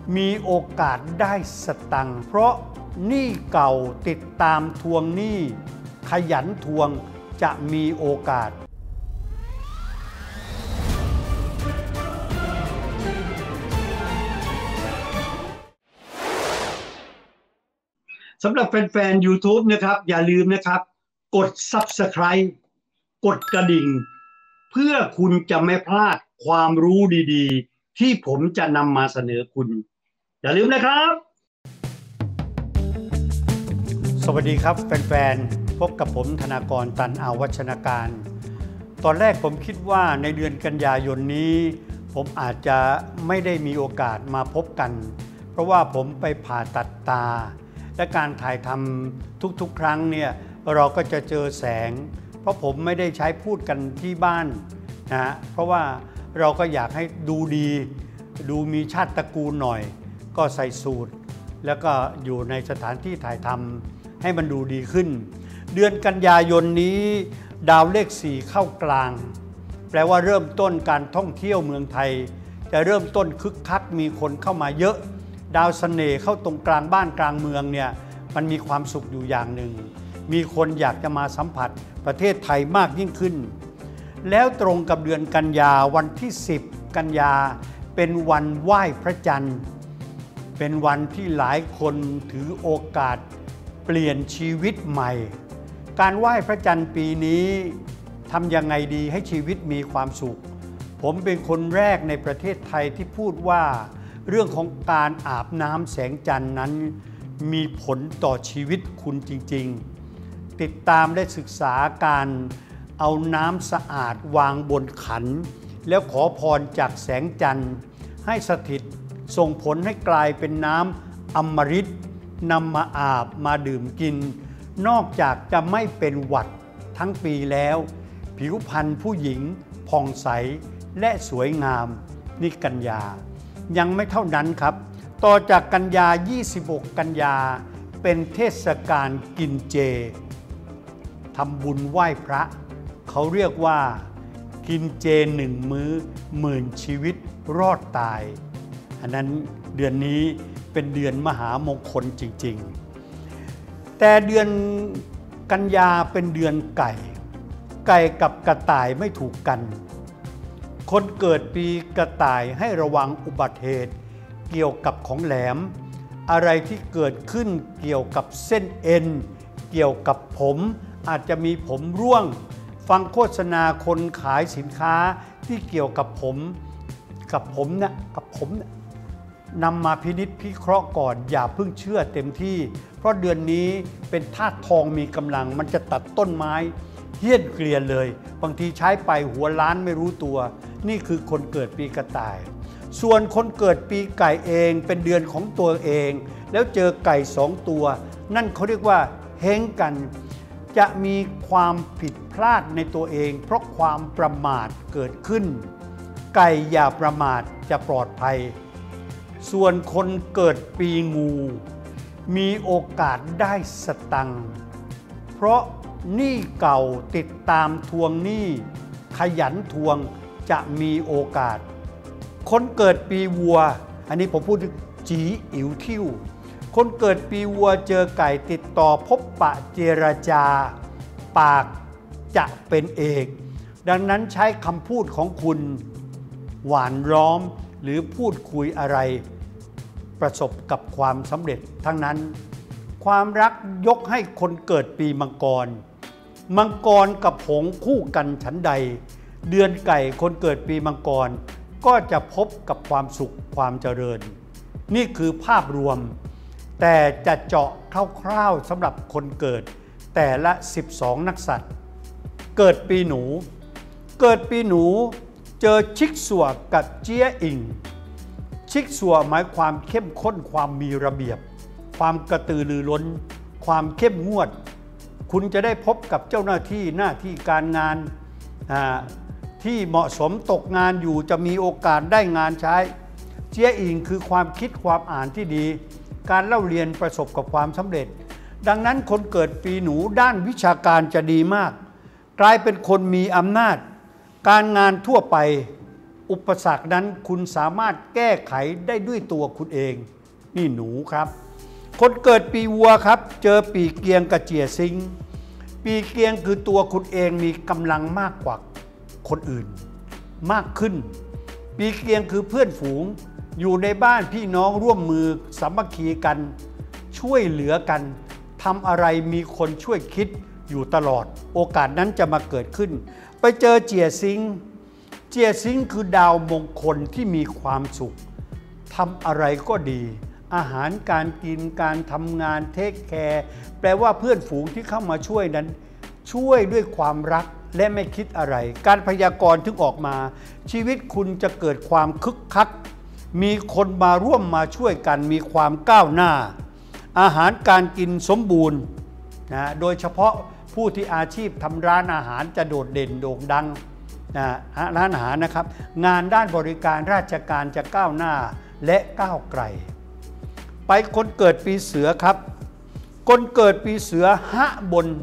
มีโอกาสได้สตังค์เพราะหนี้เก่าติดตามทวงหนี้ขยันทวงจะมีโอกาสสำหรับแฟนๆ YouTube นะครับอย่าลืมนะครับกด Subscribe กดกระดิ่งเพื่อคุณจะไม่พลาดความรู้ดีๆที่ผมจะนำมาเสนอคุณอย่าลืมนะครับสวัสดีครับแฟนๆพบกับผมธนากร ตันอาวัชนาการตอนแรกผมคิดว่าในเดือนกันยายนนี้ผมอาจจะไม่ได้มีโอกาสมาพบกันเพราะว่าผมไปผ่าตัดตาและการถ่ายทำทุกๆครั้งเนี่ยเราก็จะเจอแสงเพราะผมไม่ได้ใช้พูดกันที่บ้านนะเพราะว่าเราก็อยากให้ดูดีดูมีชาติตระกูลหน่อยก็ใส่สูทแล้วก็อยู่ในสถานที่ถ่ายทำให้มันดูดีขึ้นเดือนกันยายนนี้ดาวเลข4เข้ากลางแปลว่าเริ่มต้นการท่องเที่ยวเมืองไทยจะเริ่มต้นคึกคักมีคนเข้ามาเยอะดาวเสน่ห์เข้าตรงกลางบ้านกลางเมืองเนี่ยมันมีความสุขอยู่อย่างหนึ่งมีคนอยากจะมาสัมผัสประเทศไทยมากยิ่งขึ้นแล้วตรงกับเดือนกันยาวันที่10กันยาเป็นวันไหว้พระจันทร์เป็นวันที่หลายคนถือโอกาสเปลี่ยนชีวิตใหม่การไหว้พระจันทร์ปีนี้ทำยังไงดีให้ชีวิตมีความสุขผมเป็นคนแรกในประเทศไทยที่พูดว่าเรื่องของการอาบน้ำแสงจันทร์นั้นมีผลต่อชีวิตคุณจริงๆติดตามได้ศึกษาการเอาน้ำสะอาดวางบนขันแล้วขอพรจากแสงจันทร์ให้สถิตส่งผลให้กลายเป็นน้ำอมฤตนำมาอาบมาดื่มกินนอกจากจะไม่เป็นหวัดทั้งปีแล้วผิวพรรณผู้หญิงผ่องใสและสวยงามนี่กันยายังไม่เท่านั้นครับต่อจากกันยา26กันยาเป็นเทศกาลกินเจทำบุญไหว้พระเขาเรียกว่ากินเจ1 มื้อ10,000 ชีวิตรอดตายอันนั้นเดือนนี้เป็นเดือนมหามงคลจริงๆแต่เดือนกันยาเป็นเดือนไก่กับกระต่ายไม่ถูกกันคนเกิดปีกระต่ายให้ระวังอุบัติเหตุเกี่ยวกับของแหลมอะไรที่เกิดขึ้นเกี่ยวกับเส้นเอ็นเกี่ยวกับผมอาจจะมีผมร่วงฟังโฆษณาคนขายสินค้าที่เกี่ยวกับผมนำมาพินิจพิเคราะห์ก่อนอย่าเพิ่งเชื่อเต็มที่เพราะเดือนนี้เป็นธาตุทองมีกำลังมันจะตัดต้นไม้เหี้ยนเกลียนเลยบางทีใช้ไปหัวล้านไม่รู้ตัวนี่คือคนเกิดปีกระต่ายส่วนคนเกิดปีไก่เองเป็นเดือนของตัวเองแล้วเจอไก่2 ตัวนั่นเขาเรียกว่าเฮ้งกันจะมีความผิดพลาดในตัวเองเพราะความประมาทเกิดขึ้นไก่อย่าประมาทจะปลอดภัยส่วนคนเกิดปีงูมีโอกาสได้สตังค์เพราะหนี้เก่าติดตามทวงหนี้ขยันทวงจะมีโอกาสคนเกิดปีวัวอันนี้ผมพูดถึงจีอิ๋วทิ่วคนเกิดปีวัวเจอไก่ติดต่อพบปะเจรจาปากจะเป็นเอกดังนั้นใช้คำพูดของคุณหวานล้อมหรือพูดคุยอะไรประสบกับความสำเร็จทั้งนั้นความรักยกให้คนเกิดปีมังกรกับหงส์คู่กันฉันใดเดือนไก่คนเกิดปีมังกรก็จะพบกับความสุขความเจริญนี่คือภาพรวมแต่จะเจาะคร่าวๆสำหรับคนเกิดแต่ละ12นักษัตริย์เกิดปีหนูเจอชิกสัวกับเจี้ยอิงชิกสัวหมายความเข้มข้นความมีระเบียบความกระตือรือร้นความเข้มงวดคุณจะได้พบกับเจ้าหน้าที่การงานที่เหมาะสมตกงานอยู่จะมีโอกาสได้งานใช้เจี้ยอิงคือความคิดความอ่านที่ดีการเล่าเรียนประสบกับความสำเร็จดังนั้นคนเกิดปีหนูด้านวิชาการจะดีมากกลายเป็นคนมีอำนาจการงานทั่วไปอุปสรรคนั้นคุณสามารถแก้ไขได้ด้วยตัวคุณเองนี่หนูครับคนเกิดปีวัวครับเจอปีเกียงกับเจียซิงปีเกียงคือตัวคุณเองมีกำลังมากกว่าคนอื่นมากขึ้นปีเกียงคือเพื่อนฝูงอยู่ในบ้านพี่น้องร่วมมือสามัคคีกันช่วยเหลือกันทำอะไรมีคนช่วยคิดอยู่ตลอดโอกาสนั้นจะมาเกิดขึ้นไปเจอเจียซิงเจียซิงคือดาวมงคลที่มีความสุขทำอะไรก็ดีอาหารการกินการทำงานเทคแคร์แปลว่าเพื่อนฝูงที่เข้ามาช่วยนั้นช่วยด้วยความรักและไม่คิดอะไรการพยากรณ์ถึงออกมาชีวิตคุณจะเกิดความคึกคักมีคนมาร่วมมาช่วยกันมีความก้าวหน้าอาหารการกินสมบูรณ์นะโดยเฉพาะผู้ที่อาชีพทำร้านอาหารจะโดดเด่นโด่งดังนะร้านอาหารนะครับงานด้านบริการราชการจะก้าวหน้าและก้าวไกลไปคนเกิดปีเสือครับคนเกิดปีเสือหะ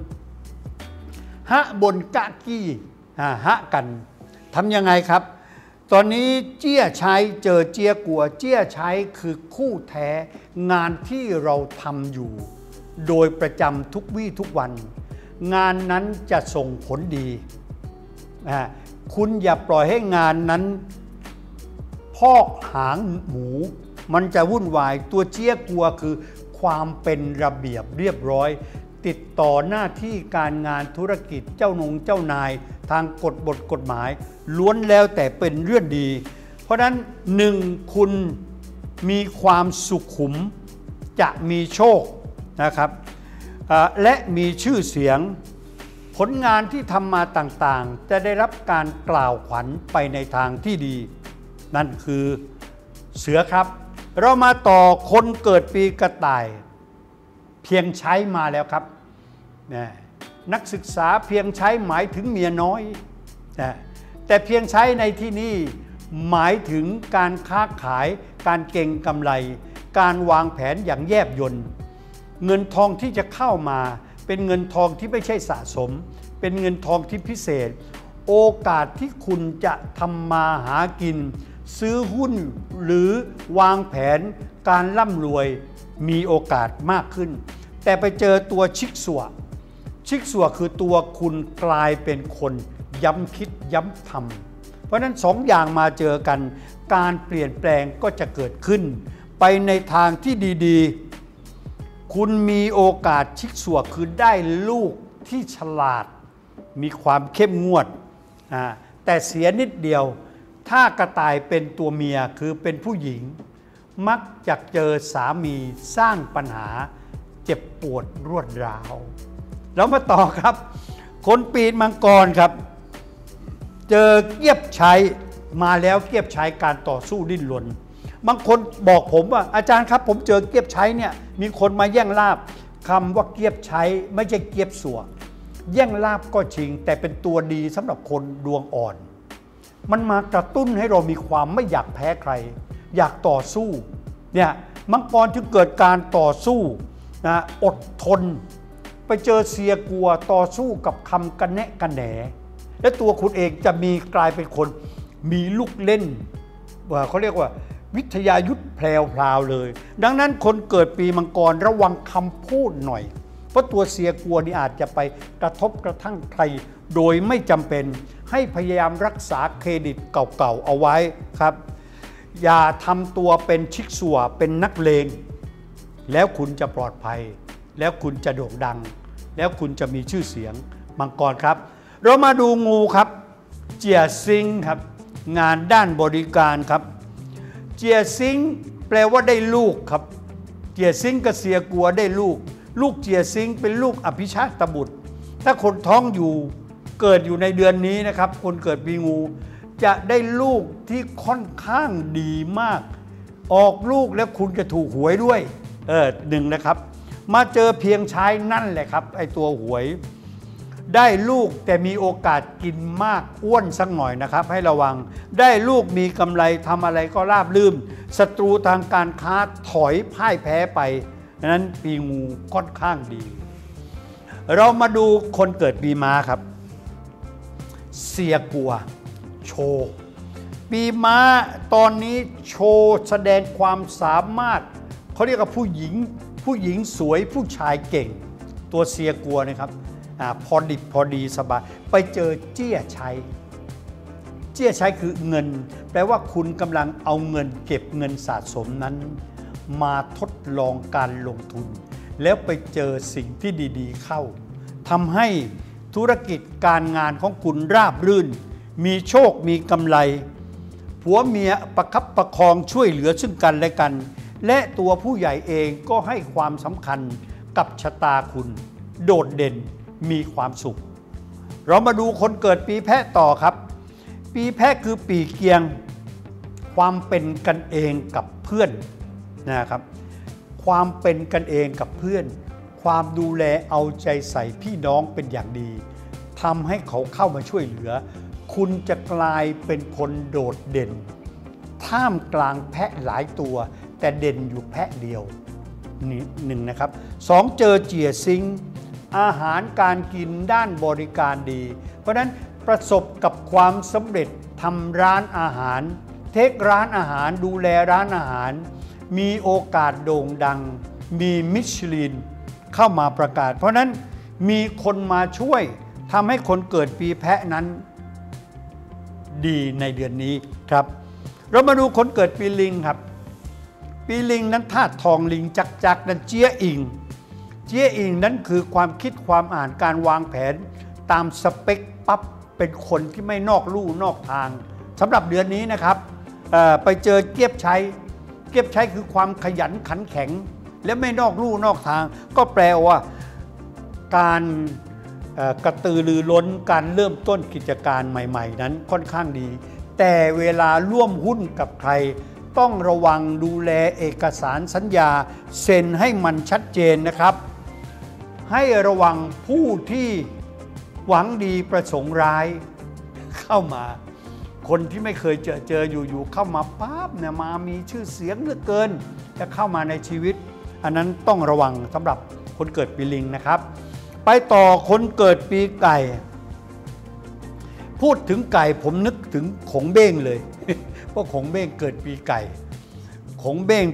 บนกะกี้หะกันทำยังไงครับตอนนี้เจี้ยใช้เจอเจี้ยกัวเจี้ยใช้คือคู่แท้งานที่เราทำอยู่โดยประจำทุกวี่ทุกวันงานนั้นจะส่งผลดีคุณอย่าปล่อยให้งานนั้นพอกหางหมูมันจะวุ่นวายตัวเจี้ยกัวคือความเป็นระเบียบเรียบร้อยติดต่อหน้าที่การงานธุรกิจเจ้านายทางกฎหมายล้วนแล้วแต่เป็นเรื่องดีเพราะนั้นหนึ่งคุณมีความสุขุมจะมีโชคนะครับและมีชื่อเสียงผลงานที่ทำมาต่างๆจะได้รับการกล่าวขวัญไปในทางที่ดีนั่นคือเสือครับเรามาต่อคนเกิดปีกระต่ายเพียงใช้มาแล้วครับนักศึกษาเพียงใช้หมายถึงเมียน้อยแต่เพียงใช้ในที่นี้หมายถึงการค้าขายการเก็งกำไรการวางแผนอย่างแยบยลเงินทองที่จะเข้ามาเป็นเงินทองที่ไม่ใช่สะสมเป็นเงินทองที่พิเศษโอกาสที่คุณจะทำมาหากินซื้อหุ้นหรือวางแผนการร่ำรวยมีโอกาสมากขึ้นแต่ไปเจอตัวชิกสัวคือตัวคุณกลายเป็นคนย้ำคิดย้ำทำเพราะนั้นสองอย่างมาเจอกันการเปลี่ยนแปลงก็จะเกิดขึ้นไปในทางที่ดีๆคุณมีโอกาสชิกสัวคือได้ลูกที่ฉลาดมีความเข้มงวดแต่เสียนิดเดียวถ้ากระต่ายเป็นตัวเมียคือเป็นผู้หญิงมักจะเจอสามีสร้างปัญหาเจ็บปวดรวดร้าวแล้วมาต่อครับคนปีมังกรครับเจอเกียบใช้มาแล้วเกียบใช้การต่อสู้ดิ้นรนบางคนบอกผมว่าอาจารย์ครับผมเจอเกียบใช้เนี่ยมีคนมาแย่งลาบคำว่าเกียบใช้ไม่ใช่เกียบสัวแย่งลาบก็จริงแต่เป็นตัวดีสำหรับคนดวงอ่อนมันมากระตุ้นให้เรามีความไม่อยากแพ้ใครอยากต่อสู้เนี่ยมังกรจึงเกิดการต่อสู้นะอดทนไปเจอเสียกัวต่อสู้กับคำกันแนะกันแหนและตัวคุณเองจะมีกลายเป็นคนมีลูกเล่นเขาเรียกว่าวิทยายุทธแพรวๆเลยดังนั้นคนเกิดปีมังกรระวังคำพูดหน่อยเพราะตัวเสียกัวนี่อาจจะไปกระทบกระทั่งใครโดยไม่จำเป็นให้พยายามรักษาเครดิตเก่าๆเอาไว้ครับอย่าทำตัวเป็นชิกสัวเป็นนักเลงแล้วคุณจะปลอดภัยแล้วคุณจะโด่งดังแล้วคุณจะมีชื่อเสียงมังกรครับเรามาดูงูครับเจียซิงครับงานด้านบริการครับเจียซิงแปลว่าได้ลูกครับเจียซิงกับเสียกัวได้ลูกเจียซิงเป็นลูกอภิชาตบุตรถ้าคนท้องอยู่เกิดอยู่ในเดือนนี้นะครับคนเกิดปีงูจะได้ลูกที่ค่อนข้างดีมากออกลูกแล้วคุณจะถูกหวยด้วยหนึ่งนะครับมาเจอเพียงใช้นั่นแหละครับไอตัวหวยได้ลูกแต่มีโอกาสกินมากอ้วนสักหน่อยนะครับให้ระวังได้ลูกมีกำไรทำอะไรก็ราบรื่นศัตรูทางการค้าถอยพ่ายแพ้ไปดังนั้นปีงูค่อนข้างดีเรามาดูคนเกิดปีม้าครับเสียกัวโชว์ปีม้าตอนนี้โชว์แสดงความสามารถเขาเรียกว่าผู้หญิงสวยผู้ชายเก่งตัวเสียกัวนะครับพอดิบพอดีสบายไปเจอเจี้ยชัยเจี้ยชัยคือเงินแปลว่าคุณกำลังเอาเงินเก็บเงินสะสมนั้นมาทดลองการลงทุนแล้วไปเจอสิ่งที่ดีๆเข้าทำให้ธุรกิจการงานของคุณราบรื่นมีโชคมีกำไรผัวเมียประคับประคองช่วยเหลือซึ่งกันและกันและตัวผู้ใหญ่เองก็ให้ความสำคัญกับชะตาคุณโดดเด่นมีความสุขเรามาดูคนเกิดปีแพะต่อครับปีแพะคือปีเกียงความเป็นกันเองกับเพื่อนนะครับความเป็นกันเองกับเพื่อนความดูแลเอาใจใส่พี่น้องเป็นอย่างดีทำให้เขาเข้ามาช่วยเหลือคุณจะกลายเป็นคนโดดเด่นท่ามกลางแพะหลายตัวแต่เด่นอยู่แพะเดียวนี่หนึ่งนะครับสองเจอเจี๋ยซิงอาหารการกินด้านบริการดีเพราะนั้นประสบกับความสำเร็จทำร้านอาหารเทคร้านอาหารดูแลร้านอาหารมีโอกาสโด่งดังมีมิชลินเข้ามาประกาศเพราะนั้นมีคนมาช่วยทำให้คนเกิดปีแพะนั้นดีในเดือนนี้ครับเรามาดูคนเกิดปีลิงครับปีลิงนั้นธาตุทองลิงจักนั้นเจี๊ยอิงเจี๊ยอิงนั้นคือความคิดความอ่านการวางแผนตามสเปคปั๊บเป็นคนที่ไม่นอกลู่นอกทางสำหรับเดือนนี้นะครับไปเจอเกียบชัยคือความขยันขันแข็งและไม่นอกลู่นอกทางก็แปลว่าการกระตือรือร้นการเริ่มต้นกิจการใหม่ๆนั้นค่อนข้างดีแต่เวลาร่วมหุ้นกับใครต้องระวังดูแลเอกสารสัญญาเซ็นให้มันชัดเจนนะครับให้ระวังผู้ที่หวังดีประสงค์ร้ายเข้ามาคนที่ไม่เคยเจออยู่เข้ามาปั๊บเนี่ยมามีชื่อเสียงเหลือเกินจะเข้ามาในชีวิตอันนั้นต้องระวังสำหรับคนเกิดปีลิงนะครับไปต่อคนเกิดปีไก่พูดถึงไก่ผมนึกถึงขงเบ้งเลย เพราะขงเบ้งเกิดปีไก่ขงเบ้ง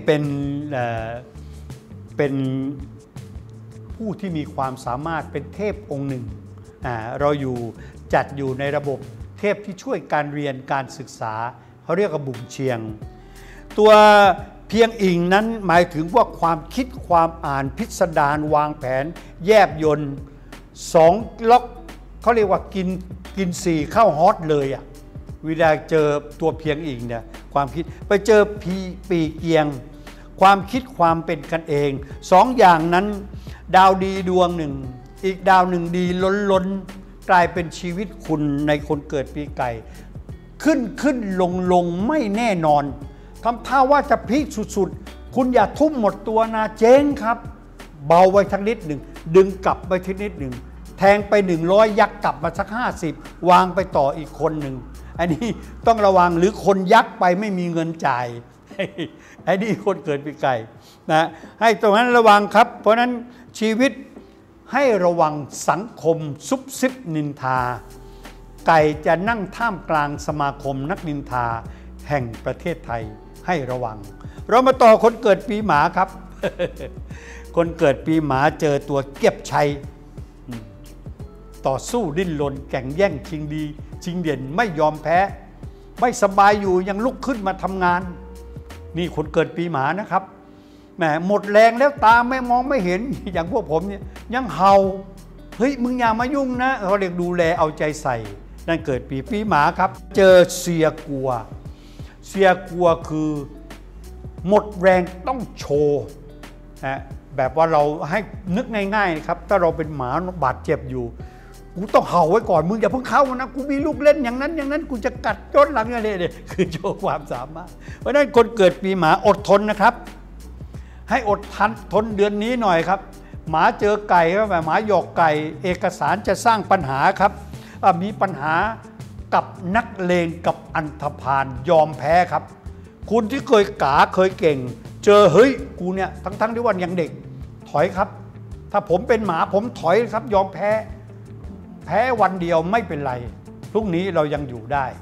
เป็นผู้ที่มีความสามารถเป็นเทพองค์หนึ่งเราจัดอยู่ในระบบเทพที่ช่วยการเรียนการศึกษาเขาเรียกว่าบุ๋งเชียงตัวเพียงอิงนั้นหมายถึงว่าความคิดความอ่านพิสดารวางแผนแยบยล2ล็อกเขาเรียกว่ากิน4เข้าฮอตเลยเวลาเจอตัวเพียงอิงเนี่ยความคิดไปเจอปีเกียงความคิดความเป็นกันเอง2อย่างนั้นดาวดีดวงหนึ่งอีกดาวหนึ่งดีล้นกลายเป็นชีวิตคุณในคนเกิดปีไก่ขึ้นลงไม่แน่นอนทำท่าว่าจะพีคสุดๆคุณอย่าทุ่มหมดตัวนะเจ๊งครับเบาไว้ทักนิดหนึ่งดึงกลับไปทีนิดหนึ่งแทงไป100ยักกลับมาสัก50วางไปต่ออีกคนหนึ่งอันนี้ต้องระวังหรือคนยักไปไม่มีเงินจ่ายอันนี้คนเกิดปีไก่นะให้ตรงนั้นระวังครับเพราะนั้นชีวิตให้ระวังสังคมซุบซิบนินทาไก่จะนั่งท่ามกลางสมาคมนักนินทาแห่งประเทศไทยให้ระวังเรามาต่อคนเกิดปีหมาครับ คนเกิดปีหมาเจอตัวเก็บชัยต่อสู้ดิ้นรนแข่งแย่งชิงดีชิงเด่นไม่ยอมแพ้ไม่สบายอยู่ยังลุกขึ้นมาทำงานนี่คนเกิดปีหมานะครับแหมหมดแรงแล้วตาไม่มองไม่เห็นอย่างพวกผมเนี่ยยังเห่าเฮ้ยมึงอย่ามายุ่งนะเขาเรียกดูแลเอาใจใส่นั่นเกิดปีหมาครับเจอเสียกัวคือหมดแรงต้องโชว์นะแบบว่าเราให้นึกง่ายๆครับถ้าเราเป็นหมาบาดเจ็บอยู่กูต้องเห่าไว้ก่อนมึงอย่าเพิ่งเข้านะกูมีลูกเล่นอย่างนั้นกูจะกัดย้อนหลังอะไรเนี่ยคือโชว์ความสามารถเพราะฉะนั้นคนเกิดปีหมาอดทนนะครับให้อดทนเดือนนี้หน่อยครับหมาเจอไก่ก็แบบหมาหยอกไก่เอกสารจะสร้างปัญหาครับมีปัญหากับนักเลงกับอันธพาลยอมแพ้ครับคุณที่เคยเคยเก่งเจอเฮ้ยกูเนี่ยทั้งที่วันยังเด็กถอยครับถ้าผมเป็นหมาผมถอยครับยอมแพ้วันเดียวไม่เป็นไรพรุ่งนี้เรายังอยู่ได้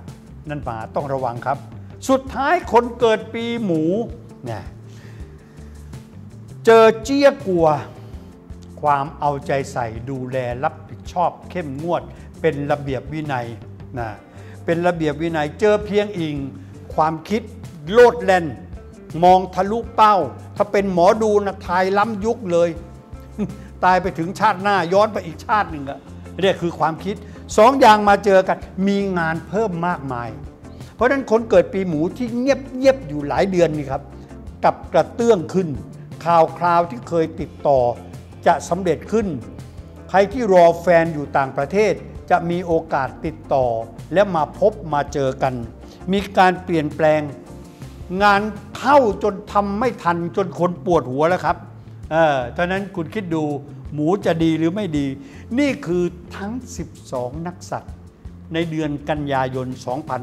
นั่นมาต้องระวังครับ สุดท้ายคนเกิดปีหมูเนี่ยเจอเจี้ยกัวความเอาใจใส่ดูแลรับผิดชอบเข้มงวดเป็นระเบียบวินัยนะเป็นระเบียบวินัยเจอเพียงอิงความคิดโลดแล่นมองทะลุเป้าถ้าเป็นหมอดูนะทายล้ำยุคเลย ตายไปถึงชาติหน้าย้อนไปอีกชาติหนึ่งอะนี่คือความคิดสองอย่างมาเจอกันมีงานเพิ่มมากมายเพราะฉะนั้นคนเกิดปีหมูที่เงียบอยู่หลายเดือนนี่ครับกับกระเตื้องขึ้นข่าวคราวที่เคยติดต่อจะสำเร็จขึ้นใครที่รอแฟนอยู่ต่างประเทศจะมีโอกาสติดต่อและมาพบมาเจอกันมีการเปลี่ยนแปลงงานเข้าจนทำไม่ทันจนคนปวดหัวแล้วครับฉะนั้นคุณคิดดูหมูจะดีหรือไม่ดีนี่คือทั้ง12นักสัตว์ในเดือนกันยายน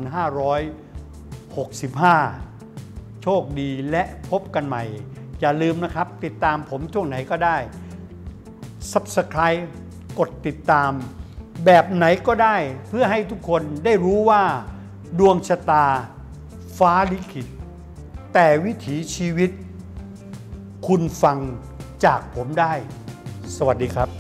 2565 โชคดีและพบกันใหม่อย่าลืมนะครับติดตามผมช่วงไหนก็ได้ Subscribe กดติดตามแบบไหนก็ได้เพื่อให้ทุกคนได้รู้ว่าดวงชะตาฟ้าลิขิตแต่วิถีชีวิตคุณฟังจากผมได้สวัสดีครับ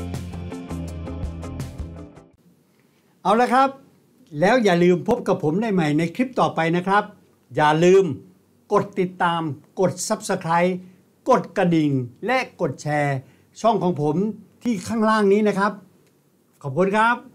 เอาละครับแล้วอย่าลืมพบกับผมได้ใหม่ในคลิปต่อไปนะครับอย่าลืมกดติดตามกด Subscribe กดกระดิ่งและกดแชร์ช่องของผมที่ข้างล่างนี้นะครับขอบคุณครับ